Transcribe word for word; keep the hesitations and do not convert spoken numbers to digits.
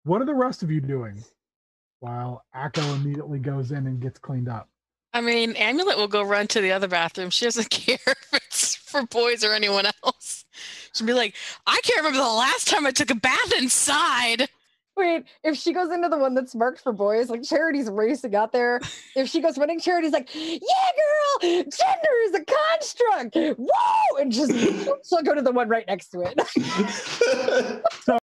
What are the rest of you doing while Akko immediately goes in and gets cleaned up? I mean, Amulet will go run to the other bathroom. She doesn't care if it's for boys or anyone else. She'll be like, I can't remember the last time I took a bath inside. Wait, if she goes into the one that's marked for boys, like Charity's racing out there. If she goes running, Charity's like, yeah, girl, gender is a construct. Whoa! And just she'll go to the one right next to it. So